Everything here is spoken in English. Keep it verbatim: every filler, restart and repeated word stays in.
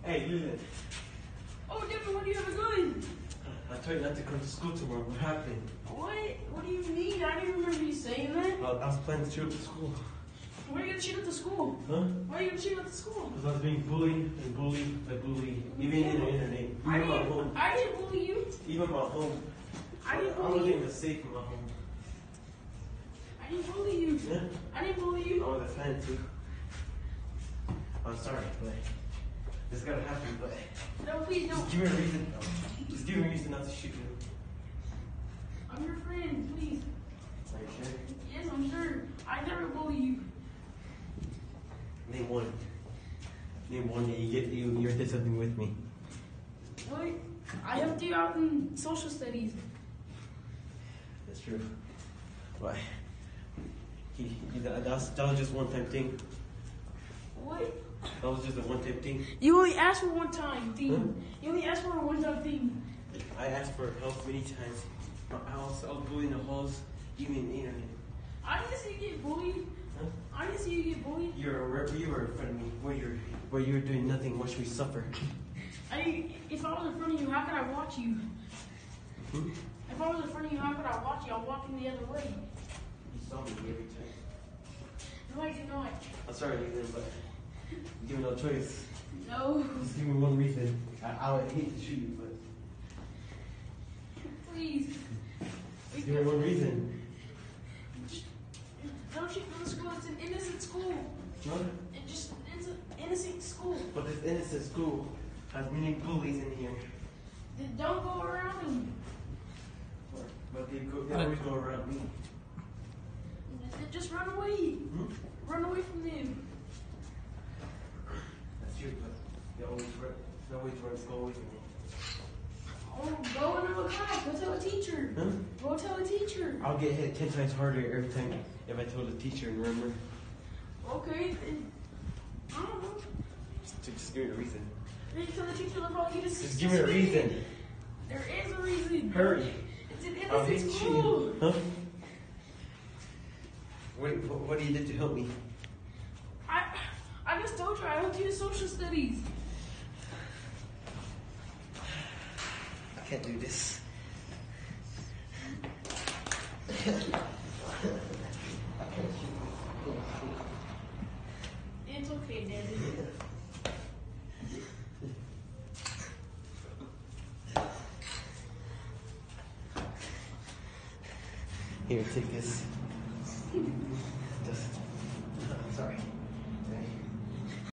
Hey, Lilith. Oh, Devin, what do you have a gun? I told you not to come to school tomorrow. What happened? What? What do you mean? I didn't remember you saying that. Uh, I was planning to shoot up the school. Why are you gonna shoot at the school? Huh? Why are you gonna shoot at the school? Because I was being bullied and bullied by bully. Even in the internet. Even I my didn't, home. I didn't bully you. Even my home. I didn't I bully wasn't you. even safe in my home. I didn't bully you. Yeah? I didn't bully I you. was a fan too. I'm sorry, but this gotta happen, but No, please don't. just give me a reason. Just give me a reason not to shoot you. I'm your friend, please. Are you sure? Yes, I'm sure. I never bully you. Name one. Name one that you get you you did something with me. What? I helped you out in social studies. That's true. Why? He, he that, that's, that was just one time thing. What? That was just a one time thing. You only asked for one time thing. Huh? You only asked for a one time thing. I asked for help many times. I was, I was bullied in the halls, even in the internet. I didn't see you get bullied. Huh? I didn't see you get bullied. You were you were in front of me, where you're where you were doing nothing, watch me suffer. I, if I was in front of you, how could I watch you? Hmm? If I was in front of you, how could I watch you? I'm walking the other way. You saw me every time. No, I did not. I'm sorry, Ethan, but you give me no choice. No. Just give me one reason. I, I would hate to shoot you, but Please. just give me one reason. Don't shoot from the school. It's an innocent school. What? It just it's an innocent school. But this innocent school has many bullies in here. Then don't go around them. But they, go, they always go around me. Then just run away. Hmm? Run away from them. That's true, but they always run. They always run. Go away from me. Oh, go into a class. Go tell a teacher. Huh? Go tell a teacher. I'll get hit ten times harder every time if I told the teacher. Remember? Okay, then. I don't know. Just, just give me a reason. Then you tell the teacher they'll probably get us. Just give me a reason. There is a reason. Hurry. It's an I'll hit innocent you. school. Huh? What, what, what do you do to help me? I, I just told you I helped you in social studies. I can't do this. It's okay, Daddy. Here, take this.